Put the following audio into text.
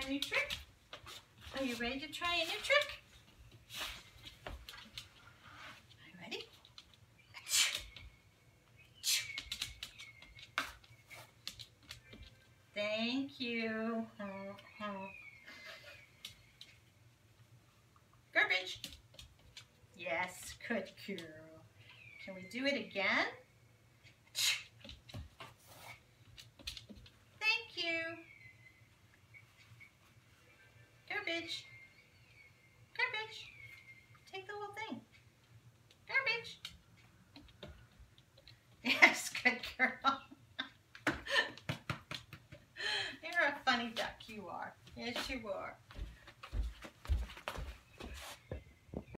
a new trick? Are you ready to try a new trick? Are you ready? Thank you. Garbage. Yes, good girl. Can we do it again? Thank you. Garbage. Garbage. Take the whole thing. Garbage. Yes, good girl. You're a funny duck, you are. Yes, you are.